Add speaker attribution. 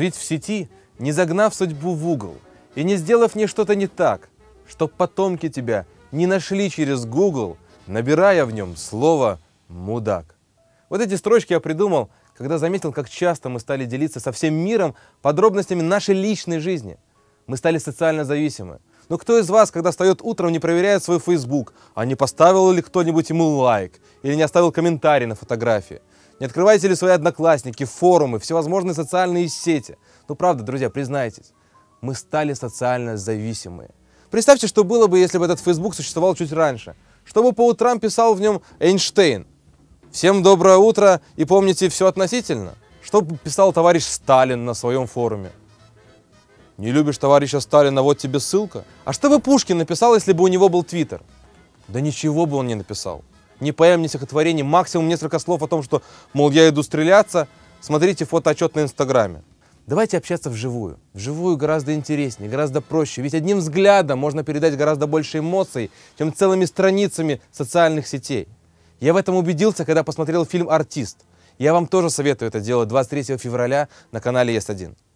Speaker 1: Жить в сети, не загнав судьбу в угол и не сделав ни что-то не так, чтоб потомки тебя не нашли через Google, набирая в нем слово «мудак». Вот эти строчки я придумал, когда заметил, как часто мы стали делиться со всем миром подробностями нашей личной жизни. Мы стали социально зависимы. Но кто из вас, когда встает утром, не проверяет свой Facebook, а не поставил ли кто-нибудь ему лайк или не оставил комментарий на фотографии? Не открываете ли свои одноклассники, форумы, всевозможные социальные сети? Ну правда, друзья, признайтесь, мы стали социально зависимые. Представьте, что было бы, если бы этот Facebook существовал чуть раньше. Что бы по утрам писал в нем Эйнштейн? Всем доброе утро и помните, все относительно. Что бы писал товарищ Сталин на своем форуме? Не любишь товарища Сталина, вот тебе ссылка. А что бы Пушкин написал, если бы у него был Твиттер? Да ничего бы он не написал. Ни поэм, ни стихотворений, максимум несколько слов о том, что, мол, я иду стреляться, смотрите фотоотчет на Инстаграме. Давайте общаться вживую. Вживую гораздо интереснее, гораздо проще. Ведь одним взглядом можно передать гораздо больше эмоций, чем целыми страницами социальных сетей. Я в этом убедился, когда посмотрел фильм «Артист». Я вам тоже советую это делать 23 февраля на канале ЕС-1.